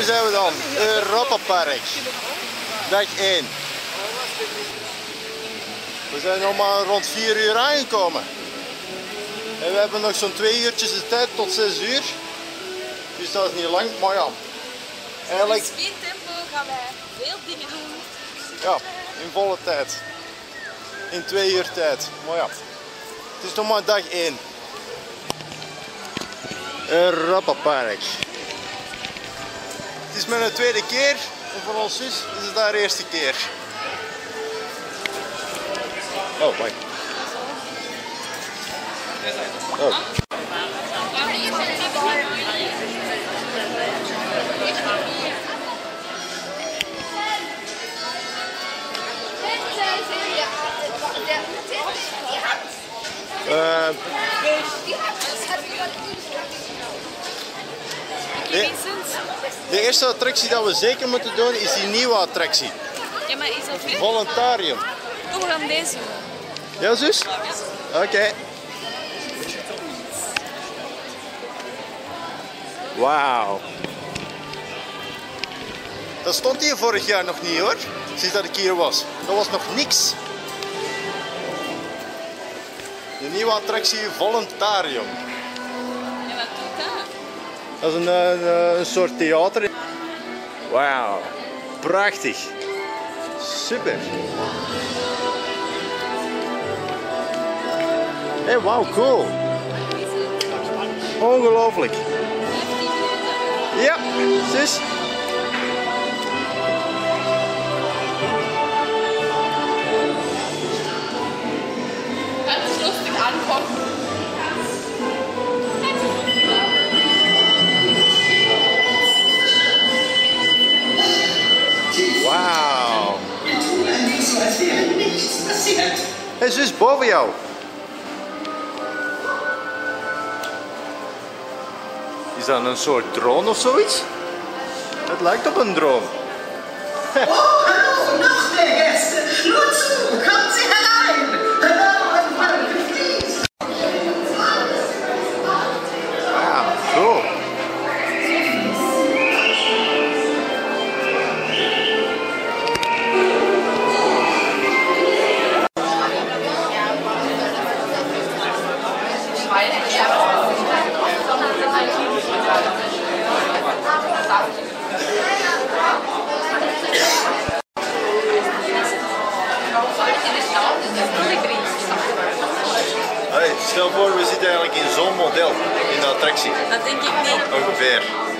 zijn we dan. Europapark. Dag 1. We zijn nog maar rond 4 uur aangekomen. En we hebben nog zo'n 2 uurtjes de tijd tot 6 uur. Dus dat is niet lang, maar ja. Eigenlijk... In speed tempo gaan wij veel dingen doen. Ja, in volle tijd. In 2 uur tijd. Maar ja, het is nog maar dag 1. Europapark. Het is mijn tweede keer. En voor ons zus is het haar eerste keer. Oh, mooi. Oh. De eerste attractie dat we zeker moeten doen is die nieuwe attractie. Ja, maar is dat veel? Voluntarium. Kom, we gaan deze. Ja, zus? Oké. Wauw. Dat stond hier vorig jaar nog niet hoor, sinds dat ik hier was. Dat was nog niks. De nieuwe attractie Voluntarium. En wat doet dat? Dat is een soort theater. Wauw, prachtig. Super. Hey, wauw, cool. Ongelooflijk. Ja, zus. Het is lustig aankomen. Wauw. Hé zus, boven jou. Is dat een soort drone of zoiets? Het lijkt op een drone. Oh, hallo, nog meer gasten. Nur zu, kommt Sie herein. Hallo und verfliegt. Wauw, cool. Hey, stel voor, we zitten eigenlijk in zo'n model, in de attractie. Dat denk ik niet. Ongeveer.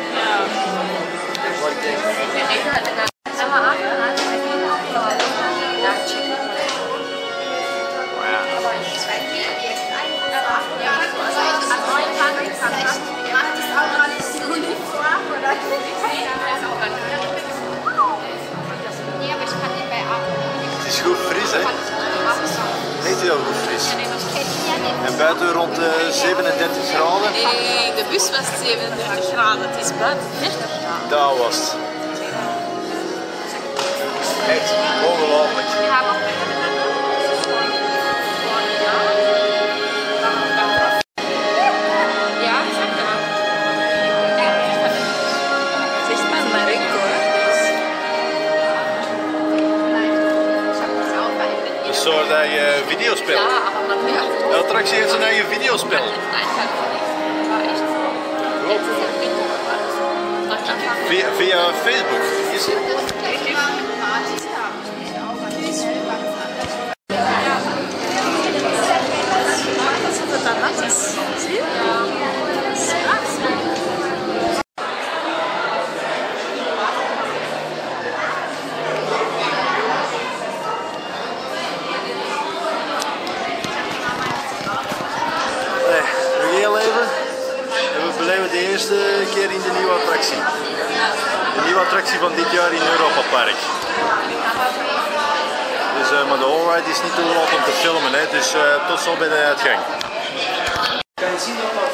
Het is goed fris, hè? Echt heel goed fris. En buiten rond 37 graden. Nee, de bus was 37 graden. Het is buiten 30 graden. Daar was het. Echt ongelooflijk. Ja, zeg maar. Het is maar Marokko, hè. Een soort eigen videospel. Ja. De attractie heeft zijn eigen videospel. Via Facebook. Is het? Zie je? Nog heel even. En we beleven de eerste keer in de nieuwe attractie. De nieuwe attractie van dit jaar in Europapark. Dus, maar de allride is niet toegelaten om te filmen, hè. Dus tot zo bij de uitgang. Kan je zien dat dat...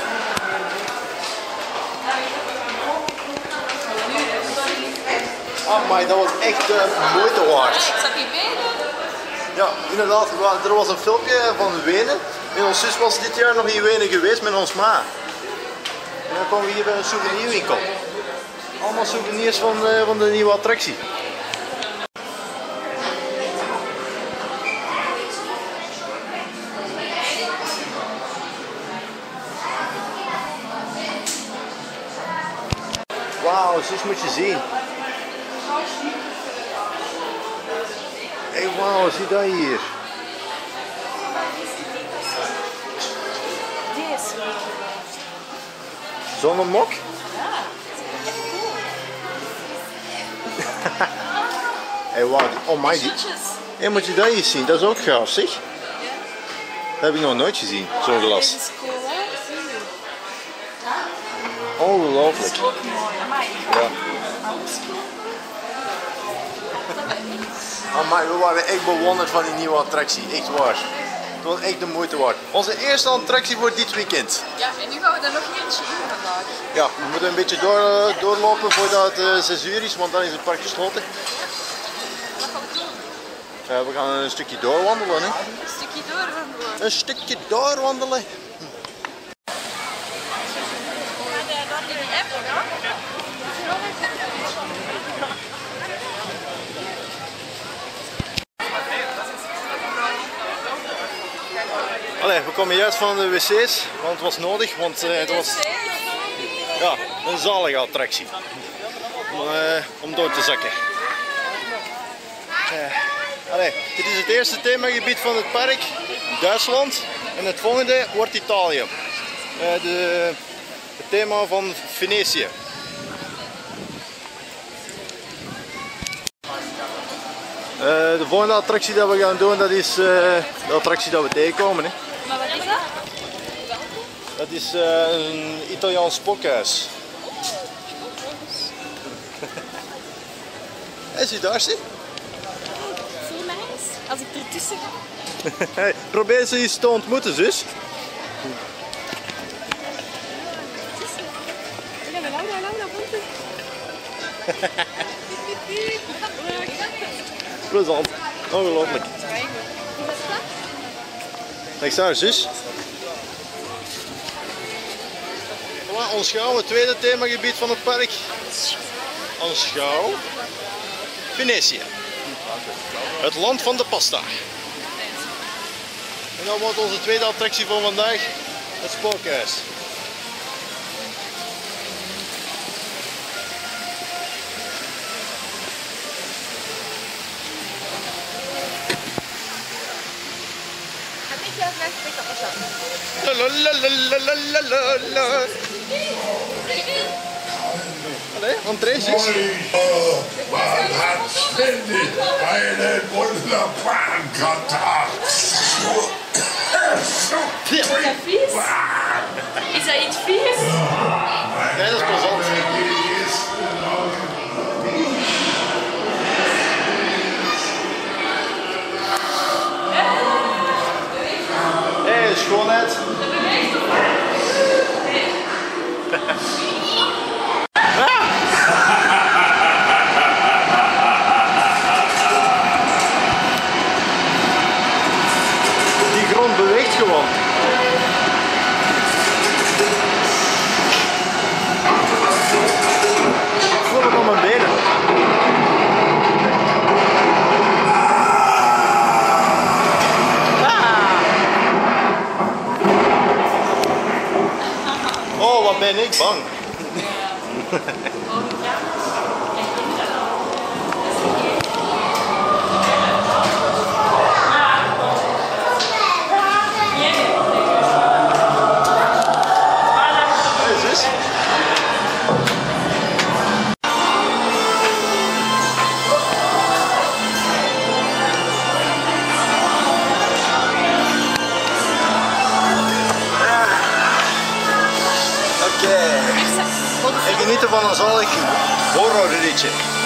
Maar dat was echt moeite waard. Ja, inderdaad. Er was een filmpje van Wenen. En ons zus was dit jaar nog in Wenen geweest met ons ma. En dan kwamen we hier bij een souvenirwinkel. Allemaal souvenirs van de nieuwe attractie. Wauw, zus moet je zien. Hey, wauw, zie dat hier. Zonnemok? Hey, wauw, oh my. Hey, moet je dat hier zien? Dat is ook gaaf, zeg. Dat heb ik nog nooit gezien, zo'n glas. Ongelooflijk. Ja. Maar we waren echt bewonderd van die nieuwe attractie, echt waar. Het was echt de moeite waard. Onze eerste attractie voor dit weekend. Ja, en nu gaan we er nog eentje doen vandaag. Ja, we moeten een beetje doorlopen voordat het 6 uur is, want dan is het park gesloten. Wat gaan we doen? Ja, we gaan een stukje doorwandelen. Hè. Een stukje doorwandelen. Een stukje doorwandelen. Allee, we komen juist van de wc's, want het was nodig, want het was ja, een zalige attractie om door te zakken. Allee, dit is het eerste themagebied van het park, Duitsland, en het volgende wordt Italië. Het thema van Venetië. De volgende attractie dat we gaan doen, dat is de attractie dat we tegenkomen. Hè. Maar wat is dat? Dat is een Italiaans spookhuis. Hé, zie daar, zie. Voor mij is, als ik ertussen ga. Hey, probeer ze eens te ontmoeten, zus. Plezant, ongelooflijk. Kijk daar, zus. Voilà, Aanschouw, het tweede themagebied van het park. Aanschouw. Venetië. Het land van de pasta. En dan wordt onze tweede attractie van vandaag het spookhuis. La. Allee, entree, zus. Man hat ständig einen wunderbaren Kontakt. Is dat vies? Is dat iets vies? Nee, dat is plezant. Hé, schoonheid. Die grond beweegt gewoon. Ik voel het op mijn benen. Oh, wat ben ik bang. En genieten van een zalig horrorliedje.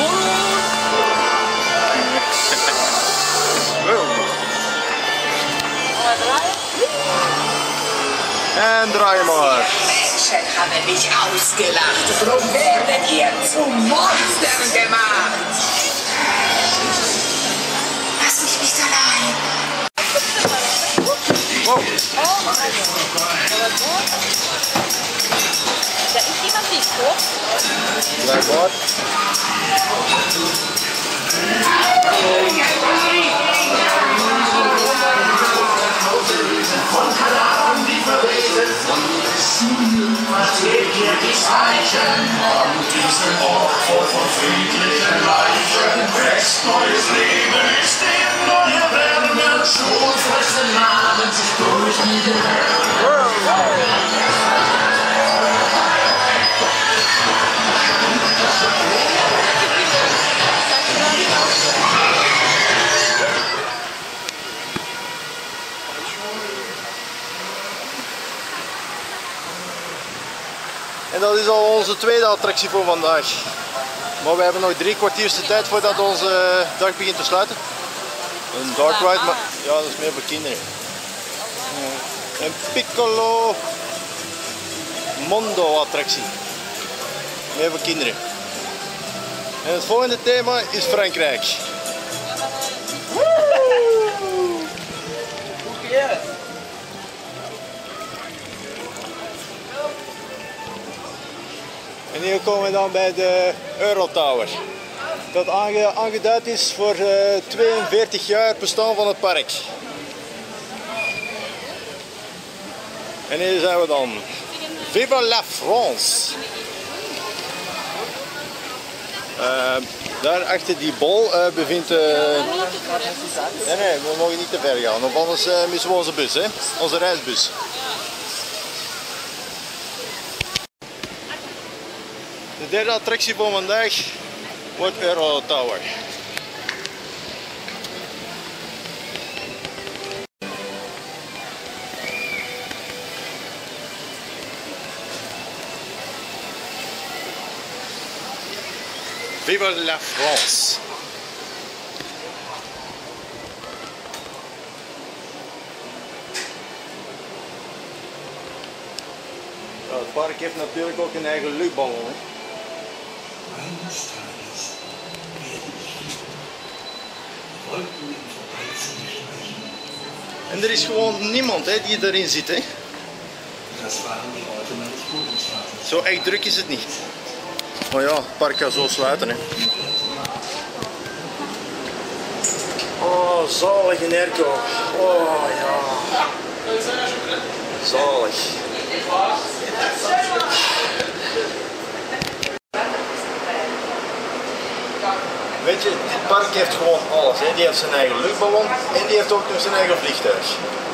En draai maar. Menschen haben mich ausgelacht. Drum werdet ihr zu Monstern gemacht. Lass mich nicht allein. Wow. Da ist iemand niet. Blijkbaar. Versteht ihr die Zeichen an diesem Ort voll von friedlichen Leichen? Wächst neues Leben, entstehen neue Wärme, schulfeste Namen sich durch die Gehirne. En dat is al onze tweede attractie voor vandaag. Maar we hebben nog 3 kwartiers de tijd voordat onze dag begint te sluiten. Een dark ride, maar ja, dat is meer voor kinderen. Een Piccolo Mondo attractie. Meer voor kinderen. En het volgende thema is Frankrijk. En hier komen we dan bij de Eurotower. Dat aangeduid is voor 42 jaar bestaan van het park. En hier zijn we dan. Vive la France! Daar achter die bol bevindt... Nee, we mogen niet te ver gaan, want anders missen we onze bus, hè? Onze reisbus. De derde attractie van vandaag wordt Eurotower. Vive la France! Ja, het park heeft natuurlijk ook een eigen luchtballon. Hè? Eines Tages werden die Wolken im Vorbeifliegen sprechen. En er is gewoon niemand, hè, die erin zit. Hè? Das waren die Worte meines Großvaters. Zo echt druk is het niet. Maar ja, het park gaat zo sluiten. Hè. Oh, zalig in airco. Oh ja. Zalig. Weet je, dit park heeft gewoon alles. Hè. Die heeft zijn eigen luchtballon en die heeft ook nog zijn eigen vliegtuig.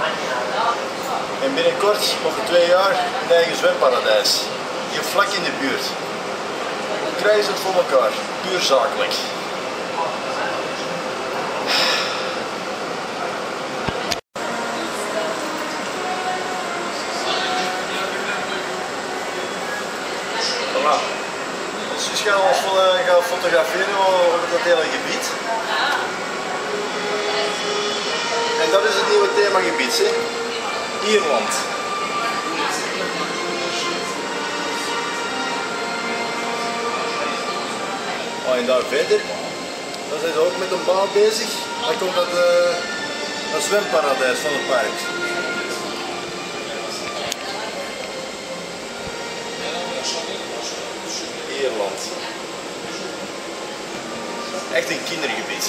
En binnenkort, over 2 jaar, een eigen zwemparadijs. Hier vlak in de buurt. Krijgen ze het voor elkaar, puur zakelijk. Voilà. Dus gaan we ons gaan fotograferen over dat hele gebied. En dat is het nieuwe themagebied, hè? Ierland. Oh, en daar verder, daar zijn ze ook met een bouw bezig. Dan komt dat zwemparadijs van het park. Ierland. Echt een kindergebied.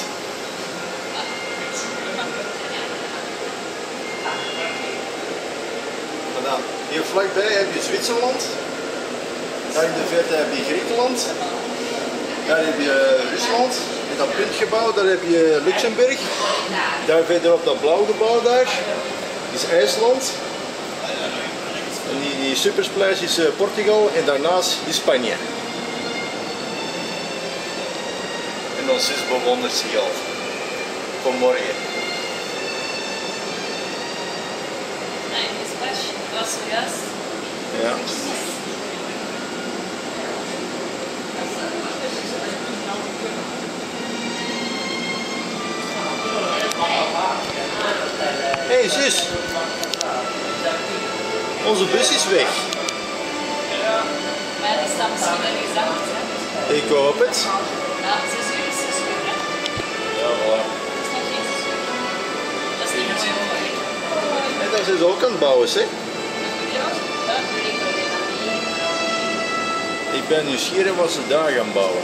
En dan, hier vlakbij heb je Zwitserland. Daar in de verte heb je Griekenland. Daar heb je Rusland, in dat puntgebouw, daar heb je Luxemburg. Daar verder op dat blauwe gebouw daar is IJsland. En die supersplash is Portugal en daarnaast is Spanje. En dan zus bewondert zich al. Voor morgen. Nee, die splash was zojuist. Ja. Hé zus, onze bus is weg. Maar die staat misschien wel gezakt, hè? Ik hoop het. Ja, 6 uur is 6 uur, hè? Ja, voilà. Dat is nog geen 6 uur. Dat is niet mooi mogelijk. En daar zijn ze ook aan het bouwen, hè? Ja, ik weet het niet. Ik ben nieuwsgierig wat ze daar gaan bouwen.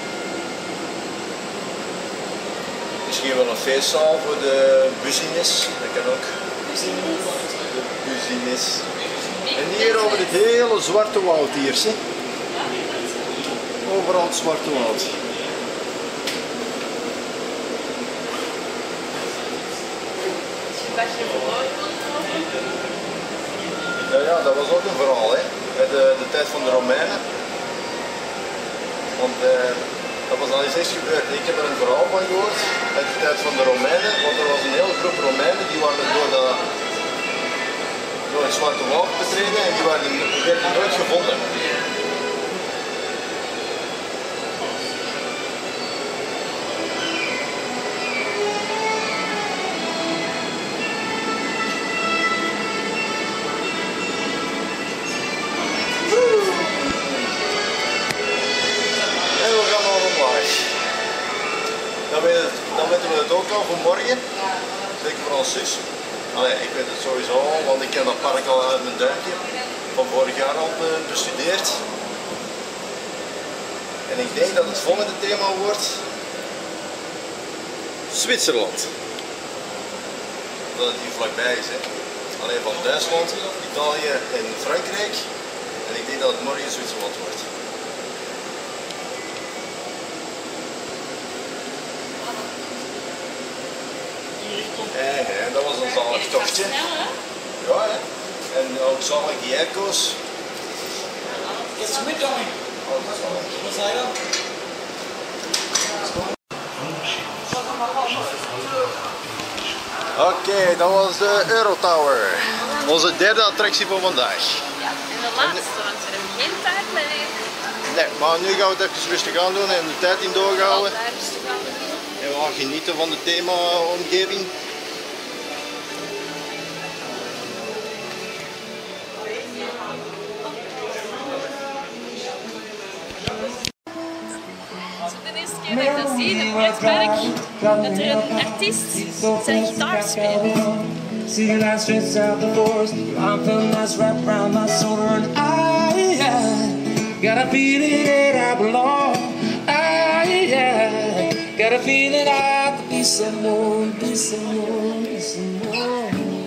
Misschien wel een feestzaal voor de business, dat kan ook. De business. En hier over het hele Zwarte Woud hier, zie. Overal het Zwarte Woud. Ja, dat was ook een verhaal, hè. Met de tijd van de Romeinen. Want dat was al eens echt gebeurd. Ik heb er een verhaal van gehoord uit de tijd van de Romeinen. Want er was een hele groep Romeinen die waren door het Zwarte Woud betreden en die werden nooit gevonden. Dan weten we het ook al voor morgen, zeker voor ons zus. Allee, ik weet het sowieso al, want ik ken dat park al uit mijn duimpje van vorig jaar al bestudeerd. En ik denk dat het volgende thema wordt Zwitserland. Dat het hier vlakbij is. Hè. Alleen van Duitsland, Italië en Frankrijk. En ik denk dat het morgen Zwitserland wordt. En dat was een zalig tochtje. Ja, hè. En ook zalig die echo's. Jetzt mit Tommy. Was sei dat? Oké, dat was de Eurotower. Onze derde attractie voor vandaag. Ja, en de laatste, want we hebben geen tijd meer. Nee, maar nu gaan we het even rustig aan doen en de tijd in doorhouden. Altijd rustig aan doen. En we gaan genieten van de thema-omgeving. De eerste keer dat ik dat zie, in het pretpark, dat er een artiest zijn gitaar speelt. See the light stretch out the forest, I'm feeling nice wrapped around my shoulder, and I got a feeling that I belong. I got a feeling I could be someone, be someone, be someone.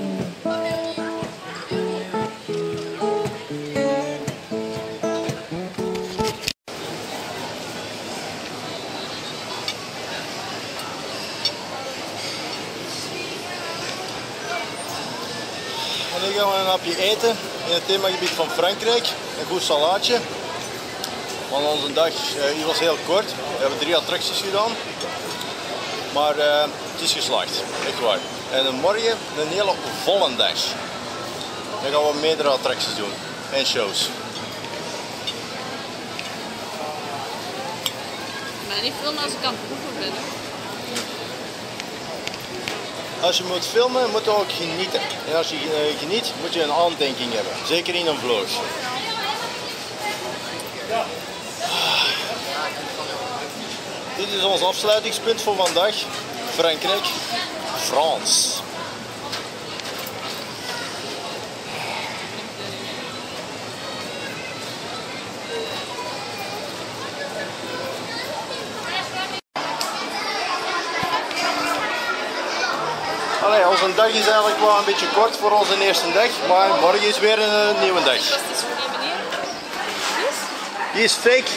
En nu gaan we een hapje eten in het themagebied van Frankrijk. Een goed salaatje. Want onze dag hier was heel kort. We hebben 3 attracties gedaan. Maar het is geslaagd, echt waar. En morgen een hele volle dag. Dan gaan we meerdere attracties doen en shows. Ik ben niet filmen als ik aan het proeven ben. Als je moet filmen, moet je ook genieten. En als je geniet, moet je een aandenking hebben. Zeker in een vlog. Dit is ons afsluitingspunt voor vandaag. Frankrijk. France. Allee, onze dag is eigenlijk wel een beetje kort voor onze eerste dag, maar morgen is weer een nieuwe dag. Wat is het voor die meneer? Die is fake.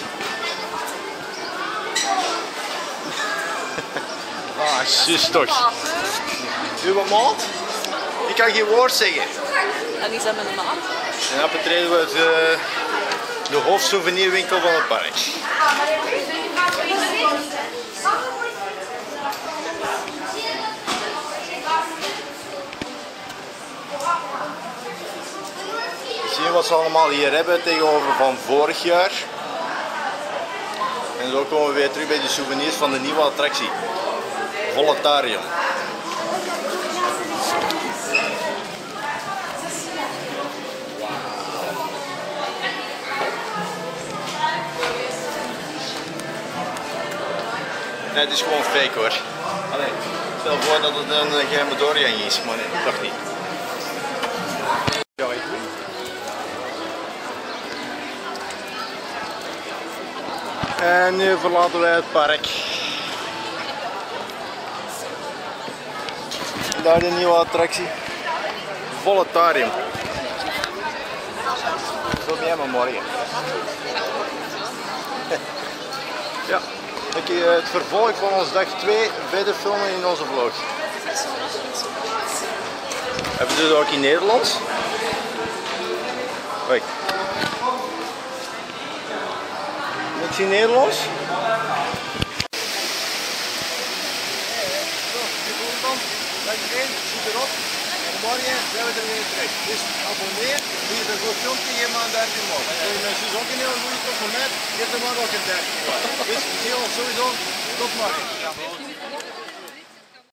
Ah, zus toch. Uw maat? Ik kan geen woord zeggen. En is dat met een maat? En dan betreden we de hoofdsouvenirwinkel van het park. Zie je wat ze allemaal hier hebben tegenover van vorig jaar. En zo komen we weer terug bij de souvenirs van de nieuwe attractie. Voletarium. Nee, het is gewoon fake hoor. Allee, stel voor dat het een geheime doorgang is, maar nee, toch niet. Ja, ik weet. En nu verlaten wij het park. Daar de nieuwe attractie. Voletarium. Zo ben jij maar morgen. Ja, dan kun je het vervolg van ons dag 2 verder filmen in onze vlog. Hebben we dit ook in Nederlands? Kijk. Niks in Nederlands? Dag 1, zie erop. Morgen zijn we er weer terug. Dus abonneer, wie er een goed filmpje, geef maar een duimpje omhoog. Wil je mensen ook een hele goede top moment, geef er maar ook een duimpje omhoog. Dus we zien ons sowieso tot morgen.